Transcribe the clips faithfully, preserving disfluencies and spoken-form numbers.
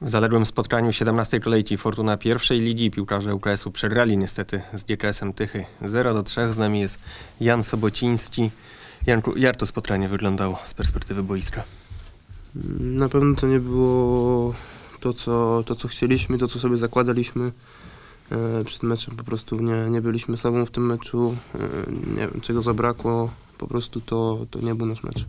W zaległym spotkaniu siedemnastej kolejki Fortuna pierwszej ligi piłkarze U K S u przegrali niestety z G K S-em Tychy zero do trzech. Z nami jest Jan Sobociński. Janku, jak to spotkanie wyglądało z perspektywy boiska? Na pewno to nie było to, co, to, co chcieliśmy, to, co sobie zakładaliśmy e, przed meczem. Po prostu nie, nie byliśmy sobą w tym meczu. E, nie wiem, czego zabrakło. Po prostu to, to nie był nasz mecz.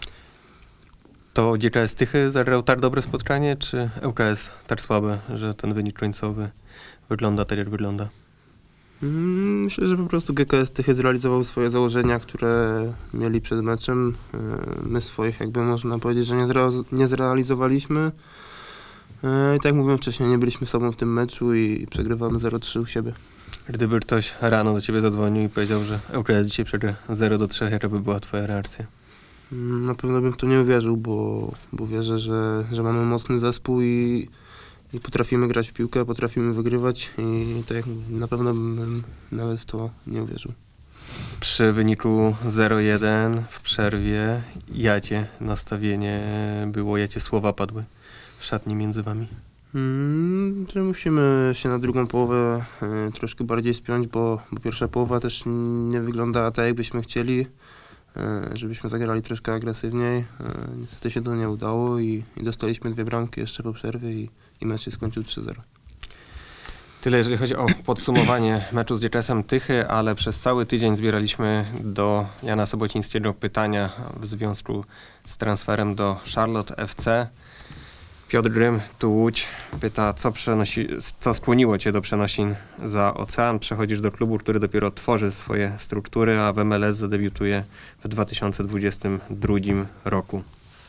To G K S Tychy zagrał tak dobre spotkanie, czy U K S tak słabe, że ten wynik końcowy wygląda tak, jak wygląda? Myślę, że po prostu G K S Tychy zrealizował swoje założenia, które mieli przed meczem. My swoich, jakby można powiedzieć, że nie, zre- nie zrealizowaliśmy. I tak jak mówiłem wcześniej, nie byliśmy sobą w tym meczu i przegrywamy zero trzy u siebie. Gdyby ktoś rano do ciebie zadzwonił i powiedział, że U K S dzisiaj przegra zero do trzech, jaka by była twoja reakcja? Na pewno bym w to nie uwierzył, bo, bo wierzę, że, że mamy mocny zespół i, i potrafimy grać w piłkę, potrafimy wygrywać i tak jak mówię, na pewno bym nawet w to nie uwierzył. Przy wyniku zero jeden w przerwie jacie nastawienie było, jacie słowa padły w szatni między wami? Hmm, że musimy się na drugą połowę y, troszkę bardziej spiąć, bo, bo pierwsza połowa też nie wyglądała tak, jakbyśmy chcieli. Żebyśmy zagrali troszkę agresywniej. Niestety się to nie udało i, i dostaliśmy dwie bramki jeszcze po przerwie i, i mecz się skończył trzy zero. Tyle, jeżeli chodzi o podsumowanie meczu z G K S-em Tychy, ale przez cały tydzień zbieraliśmy do Jana Sobocińskiego pytania w związku z transferem do Charlotte F C. Piotr Grym, tu Łódź, pyta, co, przenosi, co skłoniło cię do przenosin za ocean? Przechodzisz do klubu, który dopiero tworzy swoje struktury, a w M L S zadebiutuje w dwa tysiące dwudziestym drugim roku.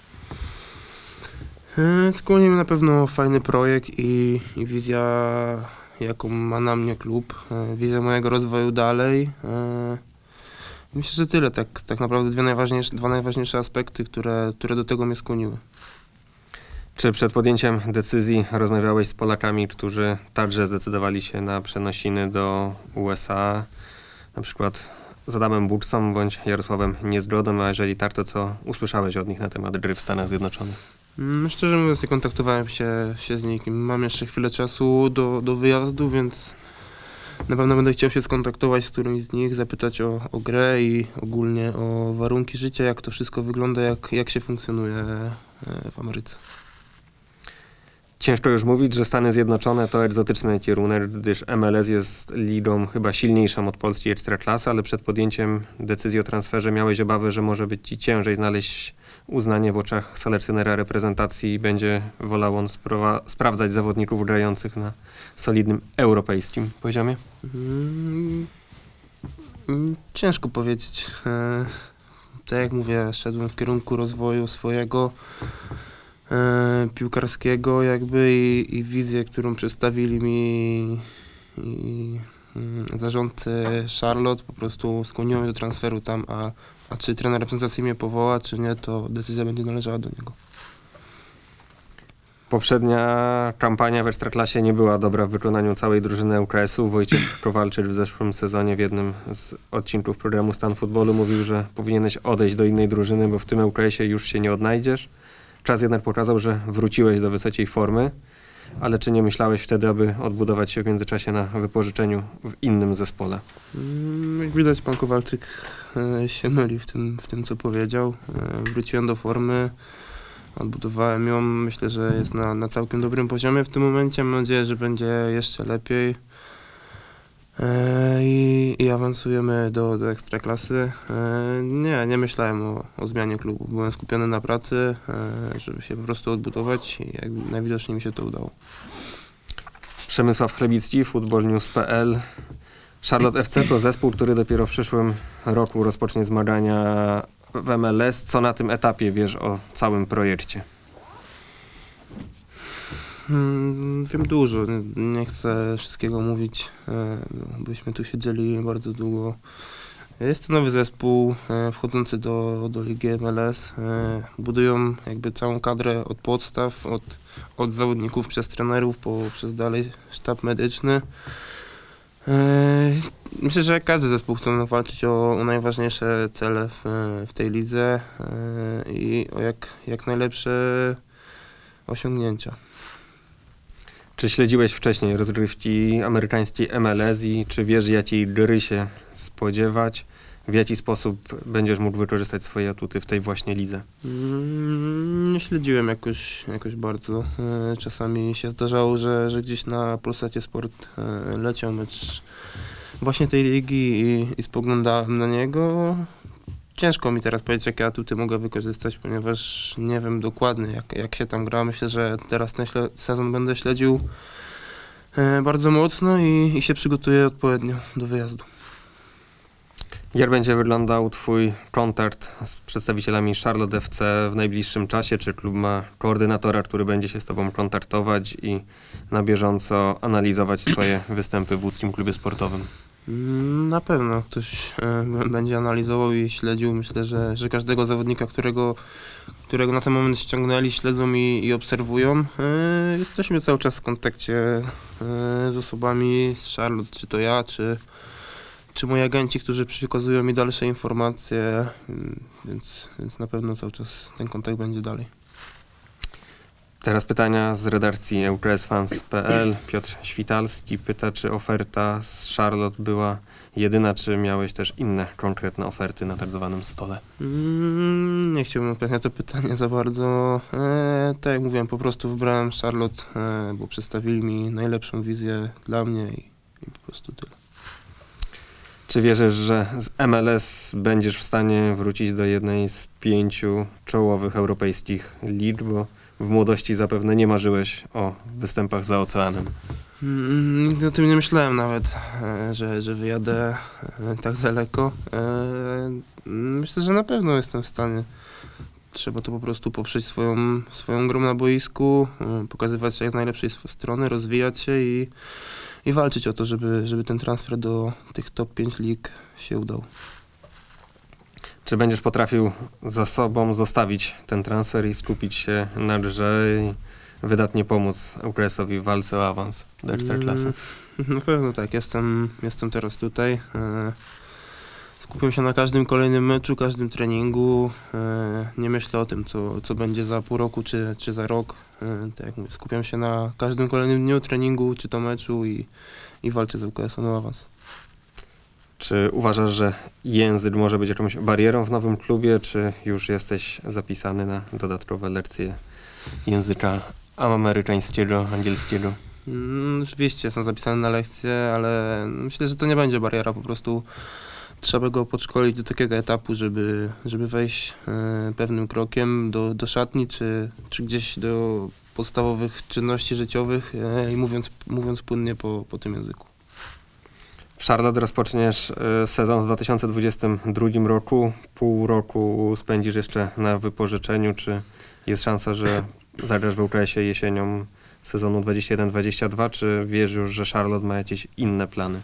Skłonił mnie na pewno fajny projekt i, i wizja, jaką ma na mnie klub. Wizja mojego rozwoju dalej. Myślę, że tyle. Tak, tak naprawdę dwie najważniejsze, dwa najważniejsze aspekty, które, które do tego mnie skłoniły. Czy przed podjęciem decyzji rozmawiałeś z Polakami, którzy także zdecydowali się na przenosiny do U S A, na przykład z Adamem Buczą bądź Jarosławem Niezgodą, a jeżeli tak, to co usłyszałeś od nich na temat gry w Stanach Zjednoczonych? Szczerze mówiąc, nie kontaktowałem się, się z nikim. Mam jeszcze chwilę czasu do, do wyjazdu, więc na pewno będę chciał się skontaktować z którymś z nich, zapytać o, o grę i ogólnie o warunki życia, jak to wszystko wygląda, jak, jak się funkcjonuje w Ameryce. Ciężko już mówić, że Stany Zjednoczone to egzotyczny kierunek, gdyż M L S jest ligą chyba silniejszą od polskiej ekstraklasy, ale przed podjęciem decyzji o transferze miałeś obawy, że może być ci ciężej znaleźć uznanie w oczach selekcjonera reprezentacji i będzie wolał on spra- sprawdzać zawodników grających na solidnym europejskim poziomie? Hmm, ciężko powiedzieć. E, tak jak mówię, szedłem w kierunku rozwoju swojego E, piłkarskiego jakby i, i wizję, którą przedstawili mi i, y, zarządcy Charlotte, po prostu skłoniło mnie do transferu tam, a, a czy trener reprezentacji mnie powoła, czy nie, to decyzja będzie należała do niego. Poprzednia kampania w Ekstraklasie nie była dobra w wykonaniu całej drużyny U K S-u. Wojciech Kowalczyk w zeszłym sezonie w jednym z odcinków programu Stan Futbolu mówił, że powinieneś odejść do innej drużyny, bo w tym U K S-ie już się nie odnajdziesz. Czas jednak pokazał, że wróciłeś do wysokiej formy, ale czy nie myślałeś wtedy, aby odbudować się w międzyczasie na wypożyczeniu w innym zespole? Jak widać, pan Kowalczyk się myli w tym, w tym co powiedział. Wróciłem do formy, odbudowałem ją. Myślę, że jest na, na całkiem dobrym poziomie w tym momencie. Mam nadzieję, że będzie jeszcze lepiej. I, i awansujemy do, do Ekstraklasy. Nie, nie myślałem o, o zmianie klubu. Byłem skupiony na pracy, żeby się po prostu odbudować i jak najwidoczniej mi się to udało. Przemysław Chlebicki, football news kropka p l. Charlotte F C to zespół, który dopiero w przyszłym roku rozpocznie zmagania w M L S. Co na tym etapie wiesz o całym projekcie? Hmm, wiem dużo, nie chcę wszystkiego mówić, byśmy tu siedzieli bardzo długo. Jest to nowy zespół wchodzący do, do ligi M L S. Budują jakby całą kadrę od podstaw, od, od zawodników przez trenerów, po, przez dalej sztab medyczny. Myślę, że każdy zespół chce walczyć o, o najważniejsze cele w, w tej lidze i o jak, jak najlepsze osiągnięcia. Czy śledziłeś wcześniej rozgrywki amerykańskiej M L S i czy wiesz, jakiej gry się spodziewać? W jaki sposób będziesz mógł wykorzystać swoje atuty w tej właśnie lidze? Mm, nie śledziłem jakoś, jakoś bardzo. E, czasami się zdarzało, że, że gdzieś na Polsacie Sport e, leciał mecz właśnie tej ligi i, i spoglądałem na niego. Ciężko mi teraz powiedzieć, jakie atuty mogę wykorzystać, ponieważ nie wiem dokładnie, jak, jak się tam gra. Myślę, że teraz ten śle- sezon będę śledził e, bardzo mocno i, i się przygotuję odpowiednio do wyjazdu. Jak będzie wyglądał twój kontakt z przedstawicielami Charlotte F C w najbliższym czasie? Czy klub ma koordynatora, który będzie się z tobą kontaktować i na bieżąco analizować twoje występy w łódzkim klubie sportowym? Na pewno ktoś e, będzie analizował i śledził. Myślę, że, że każdego zawodnika, którego, którego na ten moment ściągnęli, śledzą i, i obserwują. E, jesteśmy cały czas w kontakcie e, z osobami z Charlotte, czy to ja, czy, czy moi agenci, którzy przekazują mi dalsze informacje, e, więc, więc na pewno cały czas ten kontakt będzie dalej. Teraz pytania z redakcji eukresfans kropka p l. Piotr Świtalski pyta, czy oferta z Charlotte była jedyna, czy miałeś też inne konkretne oferty na tak zwanym stole? Mm, nie chciałbym odpowiedzieć na to pytanie za bardzo. E, tak jak mówiłem, po prostu wybrałem Charlotte, e, bo przedstawili mi najlepszą wizję dla mnie i, i po prostu tyle. Czy wierzysz, że z M L S będziesz w stanie wrócić do jednej z pięciu czołowych europejskich lig, bo w młodości zapewne nie marzyłeś o występach za oceanem? Mm, nigdy o tym nie myślałem nawet, e, że, że wyjadę e, tak daleko. E, myślę, że na pewno jestem w stanie. Trzeba to po prostu poprzeć swoją, swoją grą na boisku, e, pokazywać się jak z najlepszej sw- strony, rozwijać się i, i walczyć o to, żeby, żeby ten transfer do tych top pięć lig się udał. Czy będziesz potrafił za sobą zostawić ten transfer i skupić się na grze i wydatnie pomóc Eukresowi w walce o awans do Ekstraklasy? Mm, na pewno tak. Jestem, jestem teraz tutaj. E, skupiam się na każdym kolejnym meczu, każdym treningu. E, nie myślę o tym, co, co będzie za pół roku czy, czy za rok. E, tak jak mówię, skupiam się na każdym kolejnym dniu treningu czy to meczu i, i walczę z ŁKS-em o awans. Czy uważasz, że język może być jakąś barierą w nowym klubie, czy już jesteś zapisany na dodatkowe lekcje języka amerykańskiego, angielskiego? Mm, Oczywiście jestem zapisany na lekcje, ale myślę, że to nie będzie bariera. Po prostu trzeba go podszkolić do takiego etapu, żeby, żeby wejść e, pewnym krokiem do, do szatni, czy, czy gdzieś do podstawowych czynności życiowych e, i mówiąc, mówiąc płynnie po, po tym języku. W Charlotte rozpoczniesz y, sezon w dwa tysiące dwudziestym drugim roku. Pół roku spędzisz jeszcze na wypożyczeniu. Czy jest szansa, że zagrasz w U K S-ie jesienią sezonu dwudziestego pierwszego dwudziestego drugiego? Czy wiesz już, że Charlotte ma jakieś inne plany?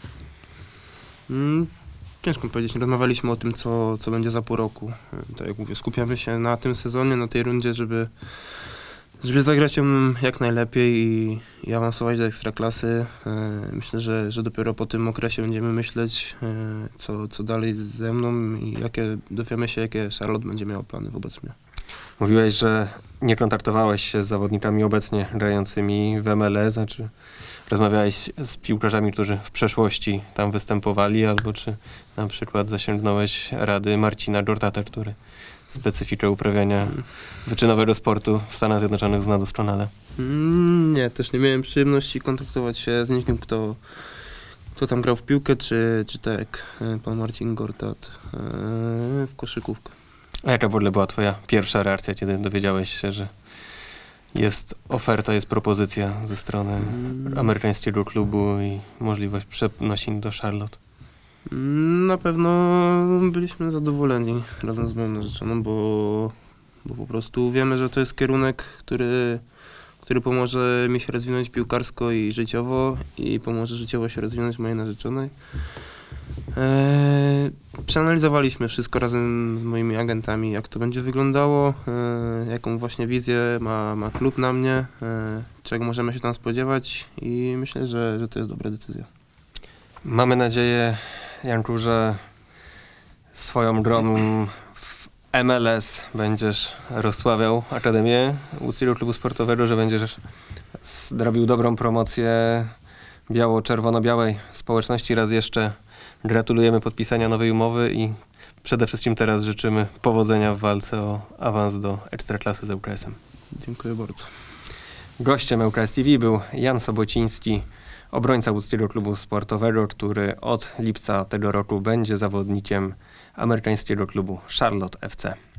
Mm, ciężko mi powiedzieć. Rozmawialiśmy o tym, co, co będzie za pół roku. E, tak jak mówię, skupiamy się na tym sezonie, na tej rundzie, żeby Żeby zagrać ją jak najlepiej i, i awansować do Ekstraklasy. E, myślę, że, że dopiero po tym okresie będziemy myśleć, e, co, co dalej ze mną i jakie dowiemy się, jakie Charlotte będzie miało plany wobec mnie. Mówiłeś, że nie kontaktowałeś się z zawodnikami obecnie grającymi w M L S, czy rozmawiałeś z piłkarzami, którzy w przeszłości tam występowali, albo czy na przykład zasięgnąłeś rady Marcina Gortata, który specyfikę uprawiania wyczynowego sportu w Stanach Zjednoczonych zna doskonale? Mm, nie, też nie miałem przyjemności kontaktować się z nikim, kto, kto tam grał w piłkę, czy, czy tak jak e, pan Marcin Gortat e, w koszykówkę. A jaka w ogóle była twoja pierwsza reakcja, kiedy dowiedziałeś się, że jest oferta, jest propozycja ze strony Mm. amerykańskiego klubu i możliwość przenosin do Charlotte? Na pewno byliśmy zadowoleni razem z moją narzeczoną, bo, bo po prostu wiemy, że to jest kierunek, który, który pomoże mi się rozwinąć piłkarsko i życiowo i pomoże życiowo się rozwinąć mojej narzeczonej. Eee, przeanalizowaliśmy wszystko razem z moimi agentami, jak to będzie wyglądało, e, jaką właśnie wizję ma, ma klub na mnie, e, czego możemy się tam spodziewać i myślę, że, że to jest dobra decyzja. Mamy nadzieję, Janku, że swoją grą w M L S będziesz rozsławiał Akademię Łódzkiego Klubu Sportowego, że będziesz zrobił dobrą promocję biało-czerwono-białej społeczności. Raz jeszcze gratulujemy podpisania nowej umowy i przede wszystkim teraz życzymy powodzenia w walce o awans do Ekstraklasy z ŁKS-em. Dziękuję bardzo. Gościem ŁKS T V był Jan Sobociński, obrońca łódzkiego klubu sportowego, który od lipca tego roku będzie zawodnikiem amerykańskiego klubu Charlotte F C.